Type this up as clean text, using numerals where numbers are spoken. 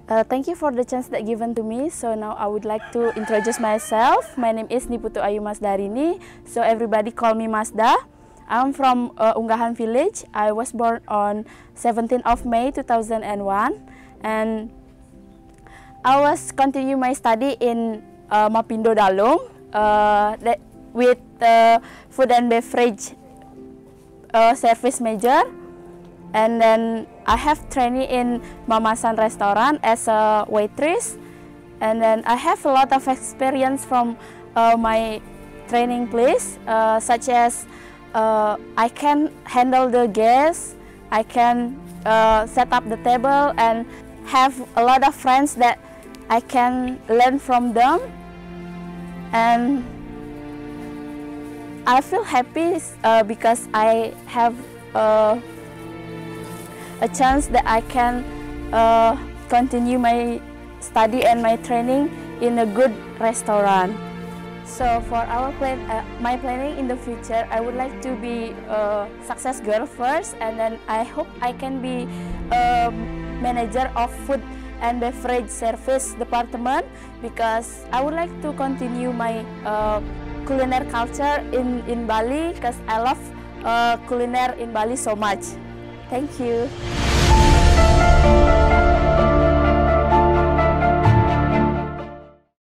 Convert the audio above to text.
Thank you for the chance that given to me. So now I would like to introduce myself. My name is Niputu Ayu Masdarini. So everybody call me Masda. I'm from Unggahan village. I was born on 17th of May 2001, and I was continue my study in Mapindo Dalung with food and beverage service major. And then I have training in Mamasan restaurant as a waitress, and then I have a lot of experience from my training place, such as I can handle the guests, I can set up the table, and have a lot of friends that I can learn from them, and I feel happy because I have a chance that I can continue my study and my training in a good restaurant. So for my planning in the future, I would like to be a success girl first, and then I hope I can be a manager of food and beverage service department, because I would like to continue my culinary culture in Bali, because I love culinary in Bali so much. Thank you.